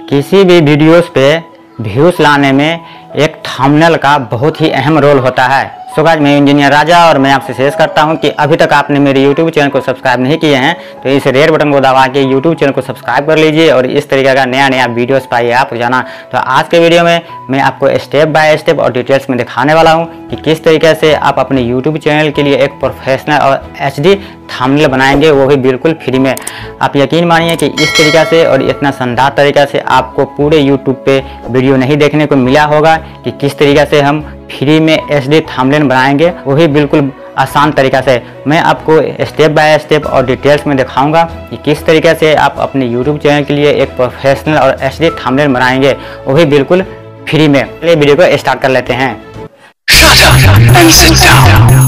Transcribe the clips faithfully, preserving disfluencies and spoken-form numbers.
किसी भी वीडियोस पे व्यूज लाने में एक थंबनेल का बहुत ही अहम रोल होता है। सो गाइस, मैं इंजीनियर राजा और मैं आपसे शेयर करता हूं कि अभी तक आपने मेरे यूट्यूब चैनल को सब्सक्राइब नहीं किए हैं तो इस रेड बटन को दबा के यूट्यूब चैनल को सब्सक्राइब कर लीजिए और इस तरीके का नया नया वीडियोस पाइए आप रोजाना। तो आज के वीडियो में मैं आपको स्टेप बाय स्टेप और डिटेल्स में दिखाने वाला हूं कि किस तरीके से आप अपने यूट्यूब चैनल के लिए एक प्रोफेशनल और एच डी थंबनेल बनाएंगे, वो भी बिल्कुल फ्री में। आप यकीन मानिए कि इस तरीके से और इतना शानदार तरीके से आपको पूरे यूट्यूब पे वीडियो नहीं देखने को मिला होगा कि किस तरीके से हम फ्री में एच डी थंबनेल बनाएंगे, वो भी बिल्कुल आसान तरीका से। मैं आपको स्टेप बाय स्टेप और डिटेल्स में दिखाऊंगा कि किस तरीके से आप अपने यूट्यूब चैनल के लिए एक प्रोफेशनल और एच डी थंबनेल बनाएंगे, वो भी बिल्कुल फ्री में। चलिए वीडियो को स्टार्ट कर लेते हैं। Shut up and sit down.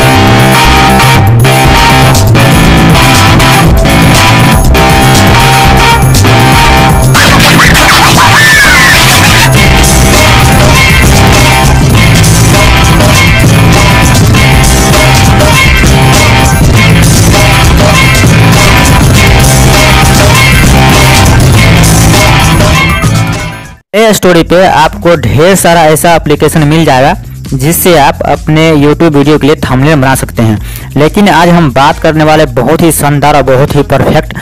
Play store पे आपको ढेर सारा ऐसा एप्लीकेशन मिल जाएगा जिससे आप अपने YouTube वीडियो के लिए थंबनेल बना सकते हैं। लेकिन आज हम बात करने वाले बहुत ही शानदार और बहुत ही परफेक्ट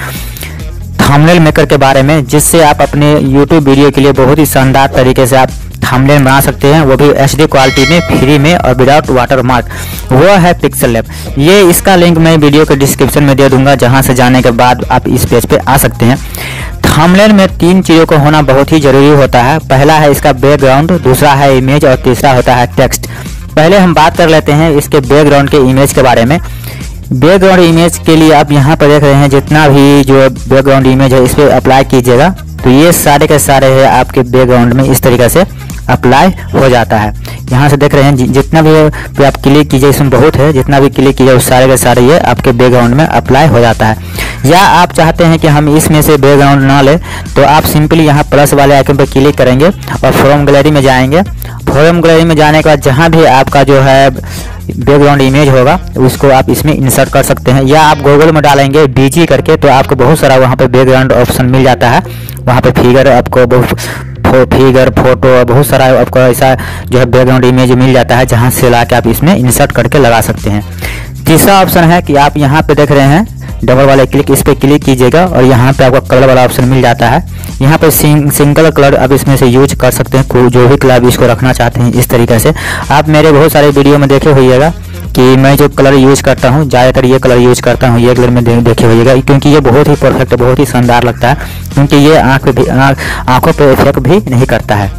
थंबनेल मेकर के बारे में, जिससे आप अपने YouTube वीडियो के लिए बहुत ही शानदार तरीके से आप थंबनेल बना सकते हैं, वो भी एच डी क्वालिटी में, फ्री में और विदाउट वाटरमार्क। वो है पिक्सल लैब। ये इसका लिंक मैं वीडियो के डिस्क्रिप्शन में दे दूंगा, जहां से जाने के बाद आप इस पेज पे आ सकते हैं। थंबनेल में तीन चीज़ों को होना बहुत ही ज़रूरी होता है। पहला है इसका बैकग्राउंड, दूसरा है इमेज और तीसरा होता है टेक्स्ट। पहले हम बात कर लेते हैं इसके बैकग्राउंड के इमेज के बारे में। बैकग्राउंड इमेज के लिए आप यहाँ पर देख रहे हैं जितना भी जो बैकग्राउंड इमेज है इस पर अप्लाई कीजिएगा तो ये सारे के सारे है आपके बैकग्राउंड में इस तरीके से अप्लाई हो जाता है। यहाँ से देख रहे हैं जितना भी पे आप क्लिक कीजिए, इसमें बहुत है, जितना भी क्लिक कीजिए उस सारे के सारे ये आपके बैकग्राउंड में अप्लाई हो जाता है। या आप चाहते हैं कि हम इसमें से बैकग्राउंड ना ले तो आप सिंपली यहाँ प्लस वाले आइकन पर क्लिक करेंगे और फ्रॉम गैलरी में जाएंगे। फ्रॉम गैलरी में जाने के बाद जहाँ भी आपका जो है बैकग्राउंड इमेज होगा उसको आप इसमें इंसर्ट कर सकते हैं। या आप गूगल में डालेंगे बीजी करके तो आपको बहुत सारा वहाँ पे बैकग्राउंड ऑप्शन मिल जाता है। वहाँ पे फिगर आपको बहुत फिगर फोटो बहुत सारा आपको ऐसा जो है बैकग्राउंड इमेज मिल जाता है, जहाँ से ला के आप इसमें इंसर्ट करके लगा सकते हैं। तीसरा ऑप्शन है कि आप यहाँ पे देख रहे हैं डबल वाले क्लिक, इस पर क्लिक कीजिएगा और यहाँ पे आपको कलर वाला ऑप्शन मिल जाता है। यहाँ पे सिंग, सिंगल कलर आप इसमें से यूज कर सकते हैं, जो भी कलर इसको रखना चाहते हैं। इस तरीके से आप मेरे बहुत सारे वीडियो में देखे होइएगा कि मैं जो कलर यूज करता हूँ ज़्यादातर ये कलर यूज करता हूँ, ये कलर में दे, देखे होइएगा, क्योंकि ये बहुत ही परफेक्ट, बहुत ही शानदार लगता है, क्योंकि ये आँख भी आँखों पे इफेक्ट भी नहीं करता है।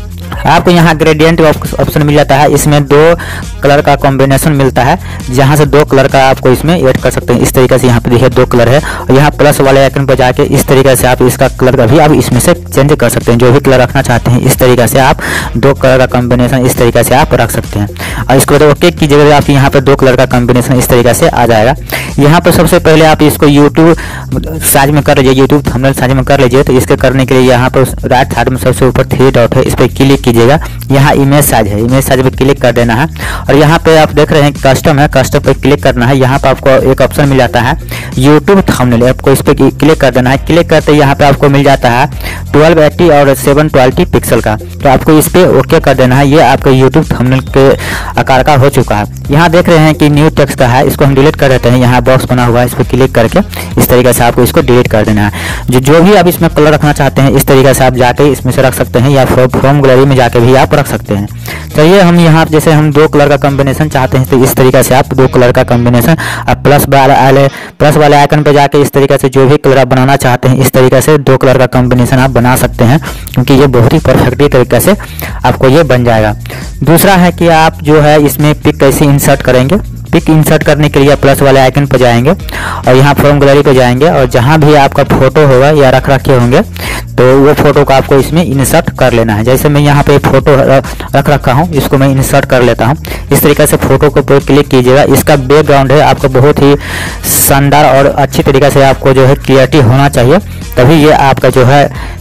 आपको यहाँ ग्रेडियंट ऑप्शन मिल जाता है, इसमें दो कलर का कॉम्बिनेशन मिलता है, जहाँ से दो कलर का आपको इसमें ऐड कर सकते हैं। इस तरीके से यहाँ पे देखिए दो कलर है और यहाँ प्लस वाले आइकन पर जाके इस तरीके से आप इसका कलर का भी आप इसमें से चेंज कर सकते हैं। जो भी कलर रखना चाहते हैं इस तरीके से आप दो कलर का कॉम्बिनेशन इस तरीके से आप रख सकते हैं। और इसको तो ओके कीजिएगा, आपके यहाँ पे दो कलर का कॉम्बिनेशन इस तरीके से आ जाएगा। यहाँ पर सबसे पहले आप इसको यूट्यूब साइज में कर लीजिए, यूट्यूब थंबनेल साइज में कर लीजिए। तो इसके करने के लिए यहाँ पर राइट साइड में सबसे ऊपर थ्री डॉट है, इस पर क्लिक कीजिएगा। यहाँ इमेज साइज है, इमेज साइज पे क्लिक कर देना है और यहाँ पे आप देख रहे हैं कस्टम है, कस्टम पे क्लिक करना है। यहाँ पे आपको एक ऑप्शन मिल जाता है यूट्यूब थंबनेल, आपको इस पे क्लिक कर देना है। क्लिक करते यहाँ पे आपको मिल जाता है ट्वेल्व एटी और सेवन ट्वेंटी पिक्सल का, तो आपको इस पे ओके कर देना है। ये आपके यूट्यूब थंबनेल के आकार का हो चुका है। यहाँ देख रहे हैं कि न्यू टेक्स्ट का है, इसको हम डिलीट कर देते हैं। यहाँ बॉक्स बना हुआ है, इस पर क्लिक करके इस तरीके से आपको इसको डिलीट कर देना है। जो जो भी आप इसमें कलर रखना चाहते हैं इस तरीके से आप जाके इसमें से रख सकते हैं, या फ्रॉम गैलरी में जाके भी आप रख सकते हैं। चलिए हम यहाँ जैसे हम दो कलर का कॉम्बिनेशन चाहते हैं तो इस तरीके से आप दो कलर का कॉम्बिनेशन आप प्लस वाले प्लस वाले आइकन पे जाके इस तरीके से जो भी कलर आप बनाना चाहते हैं इस तरीके से दो कलर का कॉम्बिनेशन आप बना सकते हैं, क्योंकि ये बहुत ही परफेक्टली तरीके से आपको ये बन जाएगा। दूसरा है कि आप जो है इसमें पिक कैसे इंसर्ट करेंगे। पिक इंसर्ट करने के लिए प्लस वाले आइकन पर जाएंगे और यहाँ फ्रॉम गैलरी पे जाएंगे और जहाँ भी आपका फोटो होगा या रख रखे होंगे तो वो फोटो को आपको इसमें इंसर्ट कर लेना है। जैसे मैं यहाँ पे फोटो रख रखा हूँ, इसको मैं इंसर्ट कर लेता हूँ। इस तरीके से फोटो को पे क्लिक कीजिएगा। इसका बैकग्राउंड है आपको बहुत ही शानदार और अच्छी तरीके से आपको जो है क्लियरिटी होना चाहिए, तभी ये आपका जो है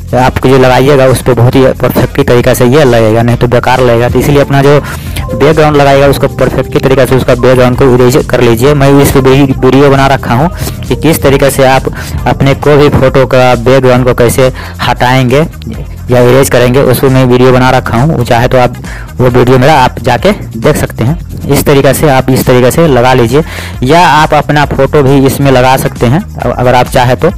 आपको जो लगाइएगा उस पर बहुत ही परफेक्टली तरीका से ये लगेगा, नहीं तो बेकार लगेगा। तो इसलिए अपना जो बैकग्राउंड लगाएगा उसको परफेक्टली तरीका से उसका बैकग्राउंड को इरेज कर लीजिए। मैं इस पर वीडियो बना रखा हूँ कि किस तरीके से आप अपने कोई भी फोटो का बैकग्राउंड को कैसे हटाएंगे या इरेज करेंगे, उसको मैं वीडियो बना रखा हूँ। चाहे तो आप वो वीडियो मेरा आप जाके देख सकते हैं। इस तरीके से आप इस तरीके से लगा लीजिए, या आप अपना फोटो भी इसमें लगा सकते हैं अगर आप चाहे तो।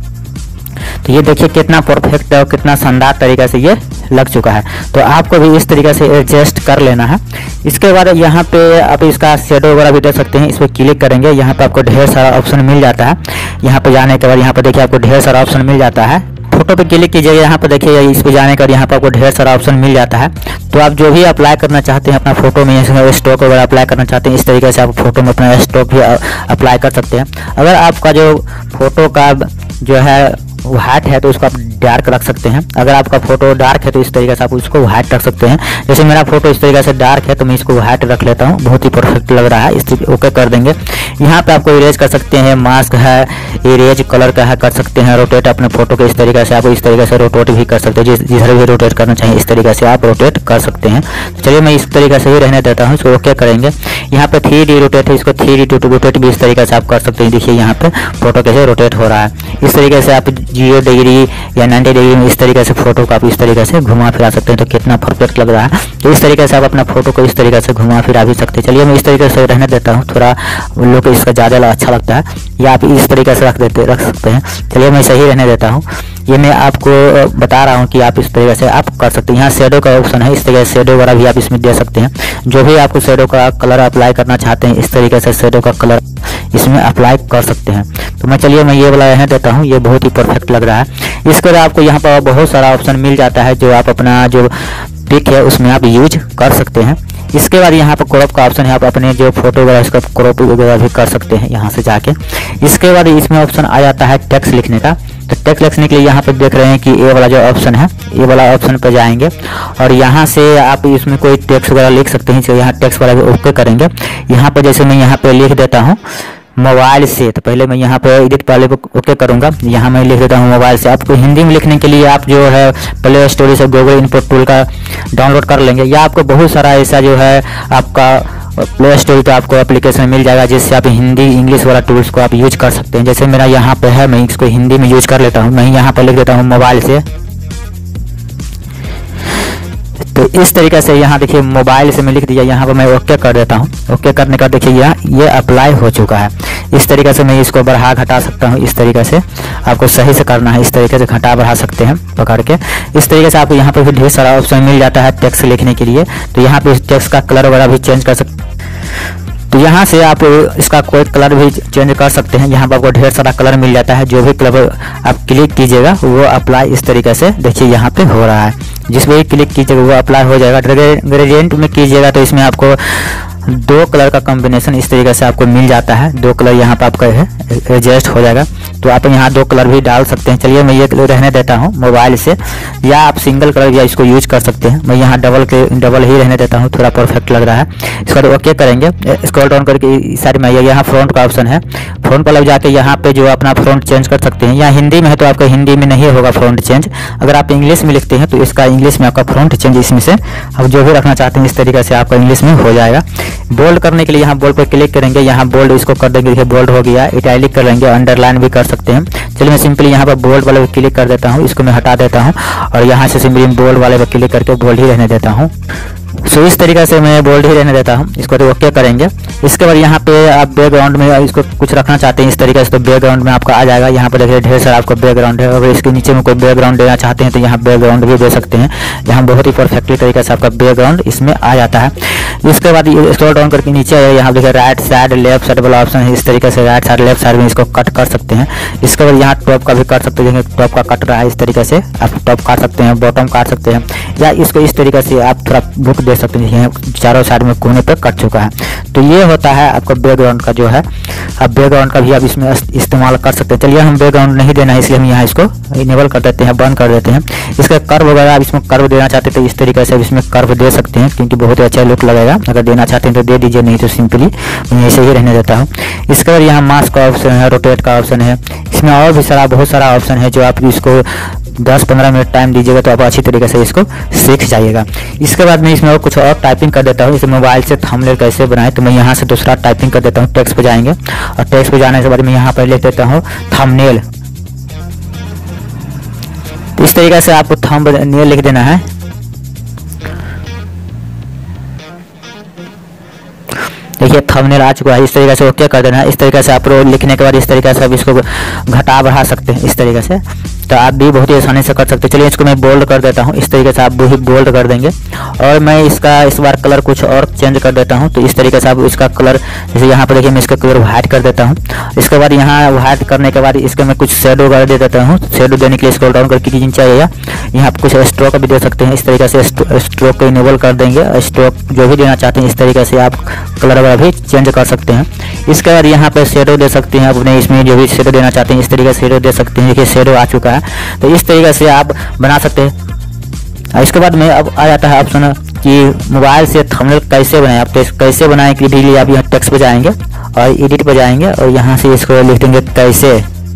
तो ये देखिए कितना परफेक्ट और कितना शानदार तरीके से ये लग चुका है। तो आपको भी इस तरीके से एडजस्ट कर लेना है। इसके बाद यहाँ पे आप इसका शेडो वगैरह भी दे सकते हैं। इस पर क्लिक करेंगे, यहाँ पे आपको ढेर सारा ऑप्शन मिल जाता है। यहाँ पे जाने के बाद यहाँ पे देखिए आपको ढेर सारा ऑप्शन मिल जाता है। फोटो पे क्लिक कीजिएगा, यहाँ पे देखिए इस पे जाने का यहाँ पे आपको ढेर सारा ऑप्शन मिल जाता है। तो आप जो भी अप्लाई करना चाहते हैं अपना फोटो में, स्टॉक वगैरह अप्लाई करना चाहते हैं, इस तरीके से आप फोटो में अपना स्टॉक भी अप्लाई कर सकते हैं। अगर आपका जो फोटो का जो है व्हाइट है तो उसको आप डार्क रख सकते हैं। अगर आपका फोटो डार्क है तो इस तरीके से आप उसको व्हाइट रख सकते हैं। जैसे मेरा फोटो इस तरीके से डार्क है तो मैं इसको व्हाइट रख लेता हूँ, बहुत ही परफेक्ट लग रहा है। इस तरीके ओके कर देंगे। यहाँ पे आपको इरेज कर सकते हैं, मास्क है, इरेज कलर का है, कर सकते हैं। रोटेट अपने फोटो को इस तरीके से आप इस तरीके से रोटेट भी कर सकते हैं। जिस जिधर भी रोटेट करना चाहिए इस तरीके से आप रोटेट कर सकते हैं। तो चलिए मैं इस तरीके से ही रहने देता हूँ, इसको ओके करेंगे। यहाँ पे थ्री डी रोटेट है, इसको थ्री डी टू रोटेट भी इस तरीके से आप कर सकते हैं। देखिए यहाँ पे फोटो कैसे रोटेट हो रहा है। इस तरीके से आप जीरो डिग्री या नाइन्टी डिग्री में इस तरीके से फोटो को आप इस तरीके से घुमा फिरा सकते हैं। तो कितना परफेक्ट लग रहा है। तो इस तरीके से आप अपना फोटो को इस तरीके से घुमा फिरा भी सकते हैं। चलिए मैं इस तरीके से रहने देता हूँ, थोड़ा उन लोग को इसका ज़्यादा अच्छा लगता है, या आप इस तरीके से रख देते रख सकते हैं। चलिए मैं सही रहने देता हूँ। ये मैं आपको बता रहा हूँ कि आप इस तरीके से आप कर सकते हैं। यहाँ शेडो का ऑप्शन है, इस तरीके से शेडो वगैरह भी आप इसमें दे सकते हैं। जो भी आपको शेडो का कलर अप्लाई करना चाहते हैं इस तरीके से शेडो का कलर इसमें अप्लाई कर सकते हैं। तो मैं चलिए मैं ये वाला रहने देता हूँ, ये बहुत ही परफेक्ट लग रहा है। इसके बाद आपको यहाँ पर बहुत सारा ऑप्शन मिल जाता है जो आप अपना जो पिक है उसमें आप यूज कर सकते हैं। इसके बाद यहाँ पर क्रॉप का ऑप्शन है, आप अपने जो फोटो वगैरह इसका क्रॉप वगैरह भी कर सकते हैं यहाँ से जाके। इसके बाद इसमें ऑप्शन आ जाता है टेक्स्ट लिखने का। तो टेक्स्ट लिखने के लिए यहाँ पे देख रहे हैं कि ये वाला जो ऑप्शन है, ये वाला ऑप्शन पे जाएंगे और यहाँ से आप इसमें कोई टेक्स्ट वगैरह लिख सकते हैं। यहाँ टेक्स्ट वाला भी ओके करेंगे। यहाँ पे जैसे मैं यहाँ पे लिख देता हूँ मोबाइल से, तो पहले मैं यहाँ पे एडिट पहले को ओके करूँगा। यहाँ मैं लिख देता हूँ मोबाइल से। आपको हिंदी में लिखने के लिए आप जो है प्ले स्टोर से गूगल इनपुट टूल का डाउनलोड कर लेंगे, या आपको बहुत सारा ऐसा जो है आपका प्ले स्टोर पे आपको एप्लीकेशन मिल जाएगा जिससे आप हिंदी इंग्लिश वाला टूल्स को आप यूज कर सकते हैं। जैसे मेरा यहाँ पे है, मैं इसको हिंदी में यूज कर लेता हूँ। मैं यहाँ पे लिख देता हूँ मोबाइल से। तो इस तरीके से यहाँ देखिए मोबाइल से मैं लिख दिया, यहाँ पर मैं ओके कर देता हूँ। ओके करने का देखिए यहाँ ये अप्लाई हो चुका है। इस तरीके से मैं इसको बढ़ा घटा सकता हूँ। इस तरीके से आपको सही से करना है, इस तरीके से घटा बढ़ा सकते हैं पकड़ के। इस तरीके से आपको यहाँ पे भी ढेर सारा ऑप्शन मिल जाता है टेक्स्ट लिखने के लिए। तो यहाँ पे टेक्स्ट का कलर वगैरह भी चेंज कर सकते। तो यहाँ से आप इसका कोई कलर भी चेंज कर सकते हैं। यहाँ पर आपको ढेर सारा कलर मिल जाता है, जो भी कलर आप क्लिक कीजिएगा वो अप्लाई इस तरीके से देखिए यहाँ पे हो रहा है। जिस पर क्लिक कीजिएगा वो अप्लाई हो जाएगा। ग्रेडियंट में कीजिएगा तो इसमें आपको दो कलर का कॉम्बिनेशन इस तरीके से आपको मिल जाता है। दो कलर यहाँ पर आपका है एडजस्ट हो जाएगा। तो आप यहाँ दो कलर भी डाल सकते हैं। चलिए मैं ये रहने देता हूँ मोबाइल से, या आप सिंगल कलर या इसको यूज कर सकते हैं। मैं यहाँ डबल के डबल ही रहने देता हूँ, थोड़ा परफेक्ट लग रहा है। इसको ओके करेंगे। स्क्रॉल डाउन करके इस साइड में यहाँ फ्रंट का ऑप्शन है, फ्रंट पर लग जाके यहाँ पे जो अपना फ्रंट चेंज कर सकते हैं। यहाँ हिंदी में है तो आपका हिंदी में नहीं होगा फ्रंट चेंज। अगर आप इंग्लिश में लिखते हैं तो इसका इंग्लिश में आपका फ्रंट चेंज इसमें से आप जो भी रखना चाहते हैं इस तरीके से आपका इंग्लिश में हो जाएगा। बोल्ड करने के लिए यहाँ बोल्ड पर क्लिक करेंगे, यहाँ बोल्ड इसको कर देंगे, देखिए बोल्ड हो गया। इटैलिक कर लेंगे, अंडरलाइन भी कर सकते हैं। चलिए मैं सिंपली यहाँ पर बोल्ड वाले पर क्लिक कर देता हूँ, इसको मैं हटा देता हूँ और यहाँ से सिंपली बोल्ड वाले पर क्लिक करके बोल्ड ही रहने देता हूँ। सो इस तरीके से मैं बोल्ड ही रहने देता हूँ। इसको तो ओके करेंगे। इसके बाद यहाँ पे आप बैकग्राउंड में इसको कुछ रखना चाहते हैं इस तरीके से तो बैकग्राउंड में आपका आ जाएगा। यहाँ पे देखिए ढेर सारा आपको बैकग्राउंड है। अगर इसके नीचे में कोई बैकग्राउंड देना चाहते हैं तो यहाँ बैकग्राउंड भी दे सकते हैं। यहाँ बहुत ही परफेक्टली तरीके से आपका बैकग्राउंड इसमें आ जाता है। इसके बाद स्क्रॉल डाउन करके नीचे आए, यहाँ देखिए राइट साइड लेफ्ट साइड वाला ऑप्शन है। इस तरीके से राइट साइड लेफ्ट साइड में इसको कट कर सकते हैं। इसके बाद यहाँ टॉप का भी कर सकते हैं। टॉप का कट रहा है इस तरीके से आप टॉप काट सकते हैं, बॉटम काट सकते हैं, या इसको इस तरीके से आप थोड़ा बुक दे सकते हैं। यहाँ चारों साइड में कोने पर कट चुका है। तो ये होता है आपका बैकग्राउंड का जो है। अब बैकग्राउंड का भी आप इसमें इस्तेमाल कर सकते हैं। चलिए हम बैकग्राउंड नहीं देना है इसलिए हम यहाँ इसको इनेबल कर देते हैं, बंद कर देते हैं। इसका कर्व वगैरह आप इसमें कर्व देना चाहते हैं तो इस तरीके से इसमें कर्व दे सकते हैं, क्योंकि बहुत ही अच्छा लुक लगेगा। अगर देना चाहते हैं तो दे दीजिए, नहीं तो सिंपली मैं ऐसे ही रहने देता हूँ। इसके बाद यहाँ मास्क का ऑप्शन है, रोटेट का ऑप्शन है। इसमें और भी सारा बहुत सारा ऑप्शन है जो आप इसको दस पंद्रह मिनट टाइम दीजिएगा तो आप अच्छी तरीके से इसको सीख जाइएगा। इसके बाद मैं इसमें और कुछ और टाइपिंग कर देता हूँ। इस मोबाइल से थंबनेल कैसे बनाए, तो मैं यहाँ से दूसरा टाइपिंग कर देता हूँ। टेक्स्ट पे जाएंगे और टेक्स्ट पे जाने के बाद मैं यहाँ पर लिख देता हूँ थंबनेल। तो इस तरीके से आपको थंबनेल लिख देना है। देखिए थंबनेल आ चुका है। इस तरीके से ओके कर देना है। इस तरीके से आप लिखने के बाद इस तरीके से आप इसको घटा बढ़ा सकते हैं इस तरीके से, तो आप भी बहुत ही आसानी से कर सकते हैं। चलिए इसको मैं बोल्ड कर देता हूँ। इस तरीके से आप भी बोल्ड कर देंगे और मैं इसका इस बार कलर कुछ और चेंज कर देता हूँ। तो इस तरीके से आप इसका कलर, जैसे यहाँ पर देखिए मैं इसका कलर व्हाइट कर देता हूँ। इसके बाद यहाँ व्हाइट करने के बाद इसका मैं कुछ शेडो कर दे देता हूँ। शेडो देने के लिए स्क्रॉल डाउन करके नीचे चाहिए, यहाँ पर कुछ स्ट्रोक भी दे सकते हैं। इस तरीके से स्ट्रोक को इनेबल कर देंगे। स्ट्रोक जो भी देना चाहते हैं इस तरीके से आप कलर वगैरह भी चेंज कर सकते हैं। इसके बाद यहाँ पे शेडो दे सकते हैं अपने, इसमें जो भी शेडो देना चाहते हैं इस तरीके से शेडो दे सकते हैं। देखिए शेडो आ चुका है, तो इस तरीके से आप बना सकते हैं। इसके बाद में अब आ जाता है ऑप्शन कि मोबाइल से थंबनेल कैसे बनाएं। आप कैसे बनाएं के लिए आप यहाँ टेक्स्ट पे जाएंगे और एडिट पे जाएंगे और यहाँ से इसको लिख देंगे कैसे।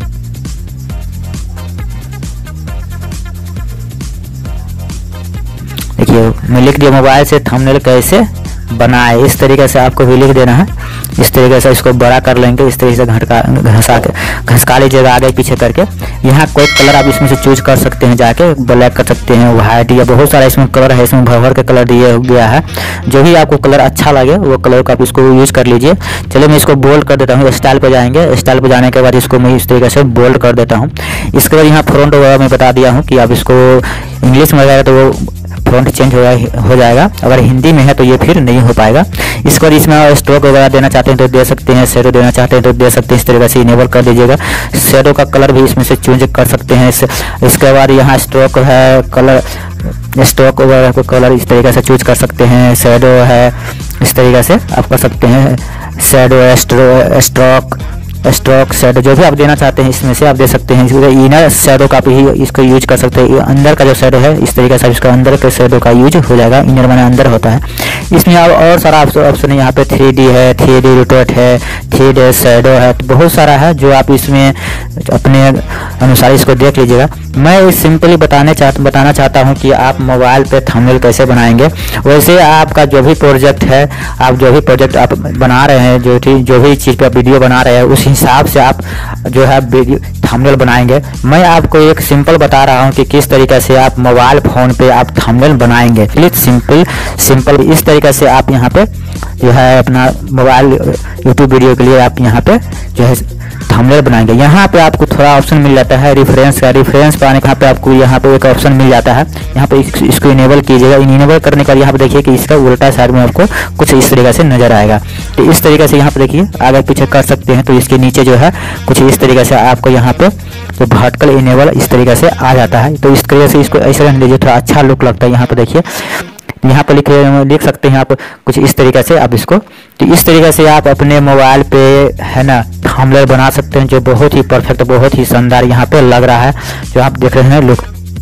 देखिए मैं लिख दिया मोबाइल से थंबनेल कैसे बनाए। इस तरीके से आपको भी लिख देना है। इस तरीके से इसको बड़ा कर लेंगे, इस तरीके से घटका घसा के घसका लीजिएगा आगे पीछे करके। यहाँ कोई कलर आप इसमें से चूज कर सकते हैं, जाके ब्लैक कर सकते हैं, व्हाइट, या बहुत सारा इसमें कलर है। इसमें भर भर के कलर दिया गया है। जो भी आपको कलर अच्छा लगे वो कलर का आप इसको यूज कर लीजिए। चलिए मैं इसको बोल्ड कर देता हूँ। स्टाइल पे जाएंगे, स्टाइल पे जाने के बाद इसको मैं इस तरीके से बोल्ड कर देता हूँ। इसके बाद यहाँ फ्रंट वगैरह मैं बता दिया हूँ कि आप इसको इंग्लिश में लगाएगा तो वो फ्रंट चेंज हो हो जाएगा, अगर हिंदी में है तो ये फिर नहीं हो पाएगा। इसको इसमें स्ट्रोक वगैरह देना चाहते हैं तो दे सकते हैं, शेडो देना चाहते हैं तो दे सकते हैं। इस तरीके से इनेबल कर दीजिएगा। शेडो का कलर भी इसमें से चेंज कर सकते हैं। इस, इसके बाद यहाँ स्ट्रोक है, कलर स्ट्रोक वगैरह को कलर इस तरीके से चूज कर सकते हैं। शेडो है, इस तरीके से आप कर सकते हैं। शेडो, स्ट्रोक, स्ट्रोक, शेडो जो भी आप देना चाहते हैं इसमें से आप दे सकते हैं। इसको इनर शेडो का भी इसको यूज कर सकते हैं। अंदर का जो शेडो है इस तरीके से इसका अंदर के शेडो का यूज हो जाएगा। इनर माने अंदर होता है। इसमें आप और सारा ऑप्शन है। यहाँ पे थ्री डी है, थ्री डी रोटेट है, थ्री डी शेडो है, तो बहुत सारा है जो आप इसमें अपने अनुसार इसको देख लीजिएगा। मैं सिंपली बताने चाह बताना चाहता हूँ कि आप मोबाइल पे थंबनेल कैसे बनाएंगे। वैसे आपका जो भी प्रोजेक्ट है, आप जो भी प्रोजेक्ट आप बना रहे हैं, जो जो भी चीज़ पे आप वीडियो बना रहे हैं उस हिसाब से आप जो है थंबनेल बनाएंगे। मैं आपको एक सिंपल बता रहा हूं कि किस तरीके से आप मोबाइल फोन पे आप थंबनेल बनाएंगे। प्लीज सिंपल सिंपल इस तरीके से आप यहां पे जो है अपना मोबाइल यूट्यूब वीडियो के लिए आप यहां पे जो है थंबनेल बनाएंगे। यहाँ पे आपको थोड़ा ऑप्शन मिल जाता है रेफरेंस का। रेफरेंस पाने के यहाँ पे आपको यहाँ पे एक ऑप्शन मिल जाता है। यहाँ पे इस, इसको इनेबल कीजिएगा। इनेबल करने के बाद यहाँ पे देखिए कि इसका उल्टा साइड में आपको कुछ इस तरीके से नजर आएगा। तो इस तरीके से यहाँ पे देखिए आगे पीछे कर सकते हैं। तो इसके नीचे जो है कुछ इस तरीके से आपको यहाँ पे जो वर्टिकल इनेबल इस तरीके से आ जाता है। तो इस तरीके से इसको ऐसे रख लीजिए, थोड़ा अच्छा लुक लगता है। यहाँ पे देखिए, यहाँ पे लिख लिख सकते हैं आप कुछ इस तरीके से आप इसको। तो इस तरीके से आप अपने मोबाइल पे है ना थंबनेल बना सकते हैं, जो बहुत ही परफेक्ट, बहुत ही शानदार यहाँ पे लग रहा है जो आप देख रहे हैं लुक।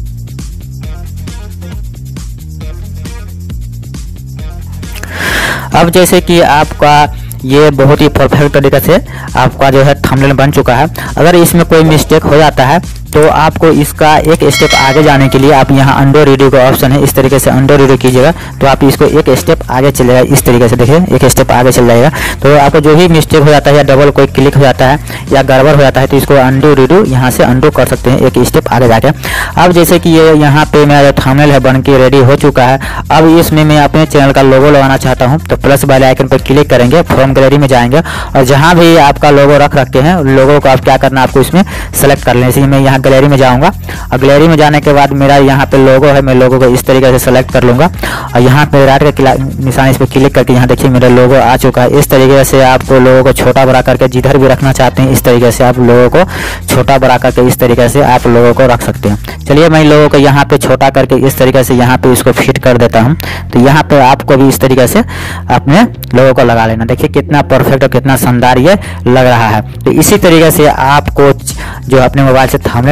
अब जैसे कि आपका ये बहुत ही परफेक्ट तरीके से आपका जो है थंबनेल बन चुका है। अगर इसमें कोई मिस्टेक हो जाता है तो आपको इसका एक स्टेप आगे जाने के लिए आप यहाँ अंडो रीडो का ऑप्शन है, इस तरीके से अंडो रीडो कीजिएगा तो आप इसको एक स्टेप आगे चलेगा। इस तरीके से देखिए एक स्टेप आगे चल जाएगा। तो आपको जो भी मिस्टेक हो जाता है या डबल कोई क्लिक हो जाता है या गड़बड़ हो जाता है तो इसको अंडो रीडो यहाँ से अंडो कर सकते हैं एक स्टेप आगे जाके। अब जैसे कि ये यहाँ पे मेरा थंबनेल है बन के रेडी हो चुका है। अब इसमें मैं अपने चैनल का लोगो लगाना चाहता हूँ तो प्लस वाले आइकन पर क्लिक करेंगे, फ्रॉम गैलरी में जाएंगे और जहाँ भी आपका लोगो रख रखते हैं लोगो को आप क्या करना आपको इसमें सेलेक्ट कर लें। इसलिए मैं यहाँ गैलरी में जाऊँगा और गैलरी में जाने के बाद मेरा यहाँ पे लोगो है, मैं लोगो को इस तरीके से सेलेक्ट कर लूँगा और यहाँ पे राइट का निशान इस पर क्लिक करके यहाँ देखिए मेरा लोगो आ चुका है। इस तरीके से आपको लोगो को छोटा बड़ा करके जिधर भी रखना चाहते हैं इस तरीके से आप लोगों को छोटा बड़ा करके इस तरीके से आप लोगों को रख सकते हैं। चलिए मैं लोगों को यहाँ पे छोटा करके इस तरीके से यहाँ पे इसको फिट कर देता हूँ। तो यहाँ पे आपको भी इस तरीके से अपने लोगों को लगा लेना। देखिए कितना परफेक्ट और कितना शानदार ये लग रहा है। तो इसी तरीके से आपको जो अपने मोबाइल से थंबनेल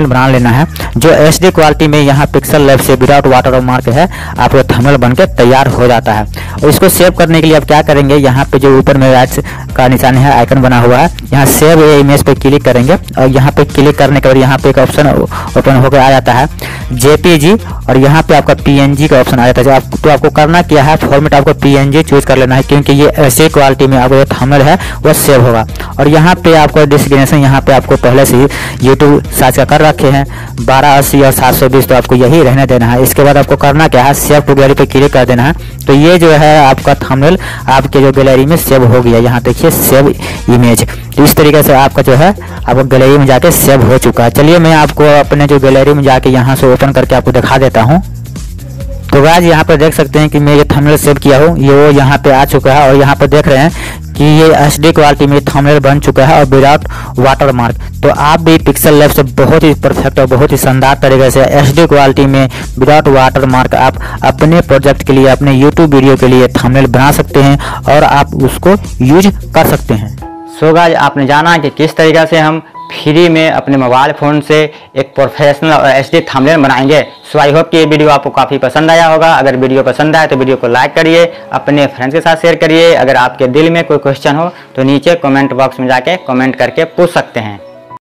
थंबनेल बना लेना है जो एच डी क्वालिटी में यहाँ पिक्सल लैब से विदाउट वाटरमार्क है, आपको थंबनेल बन के तैयार हो जाता है। और इसको सेव करने के लिए आप क्या करेंगे, यहाँ पे जो ऊपर में राइट का निशान है, आइकन बना हुआ है, यहाँ सेव ए इमेज पे क्लिक करेंगे और यहाँ पे क्लिक करने के बाद यहाँ पे एक ऑप्शन ओपन होकर आ जाता है जेपीजी और यहाँ पे आपका पीएनजी का ऑप्शन आ जाता है। आप, तो आपको करना क्या है, फॉर्मेट आपको पीएनजी चूज कर लेना है क्योंकि ये ऐसे क्वालिटी में आपको थंबनेल है वो सेव होगा। और यहाँ पे आपको डिस्क्रिप्शन यहाँ पे आपको पहले से ही यूट्यूब सर्च कर रखे हैं बारह अस्सी और सात सौ बीस, तो आपको यही रहने देना है। इसके बाद आपको करना क्या है, सेव टू गैलरी पे क्लिक कर देना है। तो ये जो है आपका थंबनेल आपके जो गैलरी में सेव हो गया। यहाँ देखिए सेव इमेज, तो इस तरीके से आपका जो है आपको गैलरी में जाके सेव हो चुका है। चलिए मैं आपको अपने जो गैलरी में जाके यहाँ से ओपन करके आपको दिखा देता हूँ। तो गाइस यहाँ पर देख सकते हैं कि मैं ये थंबनेल सेव किया हूँ, ये वो यहाँ पे आ चुका है और यहाँ पर देख रहे हैं कि ये एच डी क्वालिटी में थंबनेल बन चुका है और विदाउट वाटरमार्क। तो आप भी पिक्सल लैब से बहुत ही परफेक्ट और बहुत ही शानदार तरीके से एच डी क्वालिटी में विदाउट वाटरमार्क आप अपने प्रोजेक्ट के लिए, अपने यूट्यूब वीडियो के लिए थंबनेल बना सकते हैं और आप उसको यूज कर सकते हैं। सो गाइस आपने जाना कि किस तरीके से हम फ्री में अपने मोबाइल फ़ोन से एक प्रोफेशनल और एच डी थंबनेल बनाएंगे। सो आई होप कि ये वीडियो आपको काफ़ी पसंद आया होगा। अगर वीडियो पसंद आए तो वीडियो को लाइक करिए, अपने फ्रेंड्स के साथ शेयर करिए। अगर आपके दिल में कोई क्वेश्चन हो तो नीचे कमेंट बॉक्स में जाके कमेंट करके पूछ सकते हैं।